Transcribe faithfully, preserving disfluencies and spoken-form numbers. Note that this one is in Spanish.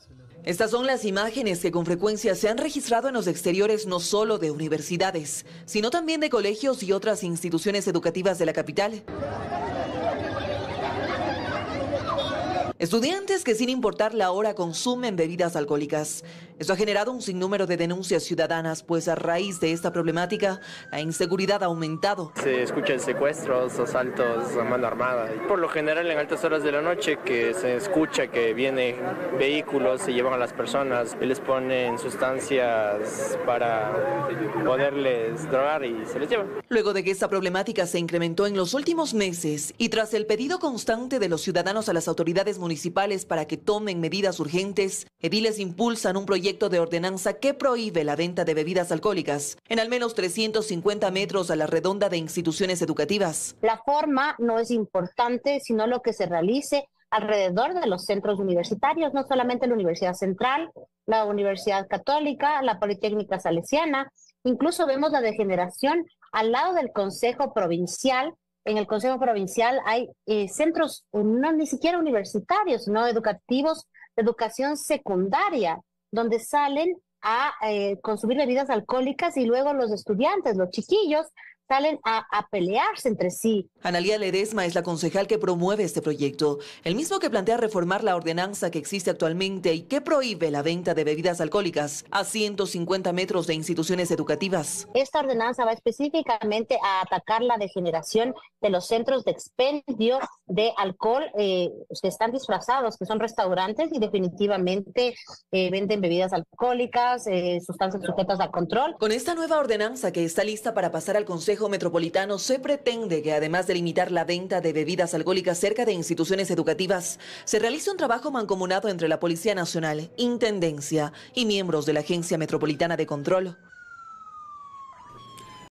Estas son las imágenes que con frecuencia se han registrado en los exteriores no solo de universidades, sino también de colegios y otras instituciones educativas de la capital. Estudiantes que sin importar la hora consumen bebidas alcohólicas. Esto ha generado un sinnúmero de denuncias ciudadanas, pues a raíz de esta problemática, la inseguridad ha aumentado. Se escuchan secuestros, asaltos a mano armada. Y por lo general en altas horas de la noche que se escucha que vienen vehículos, se llevan a las personas, y les ponen sustancias para poderles drogar y se les llevan. Luego de que esta problemática se incrementó en los últimos meses y tras el pedido constante de los ciudadanos a las autoridades municipales, municipales para que tomen medidas urgentes, ediles impulsan un proyecto de ordenanza que prohíbe la venta de bebidas alcohólicas en al menos trescientos cincuenta metros a la redonda de instituciones educativas. La forma no es importante, sino lo que se realice alrededor de los centros universitarios, no solamente la Universidad Central, la Universidad Católica, la Politécnica Salesiana, incluso vemos la degeneración al lado del Consejo Provincial. En el Consejo Provincial hay eh, centros, no ni siquiera universitarios, no educativos, de educación secundaria, donde salen a eh, consumir bebidas alcohólicas y luego los estudiantes, los chiquillos, salen a, a pelearse entre sí. Analía Ledesma es la concejal que promueve este proyecto, el mismo que plantea reformar la ordenanza que existe actualmente y que prohíbe la venta de bebidas alcohólicas a ciento cincuenta metros de instituciones educativas. Esta ordenanza va específicamente a atacar la degeneración de los centros de expendio de alcohol eh, que están disfrazados, que son restaurantes y definitivamente eh, venden bebidas alcohólicas, eh, sustancias sujetas a control. Con esta nueva ordenanza que está lista para pasar al Consejo Metropolitano, se pretende que además de limitar la venta de bebidas alcohólicas cerca de instituciones educativas, se realice un trabajo mancomunado entre la Policía Nacional, Intendencia y miembros de la Agencia Metropolitana de Control.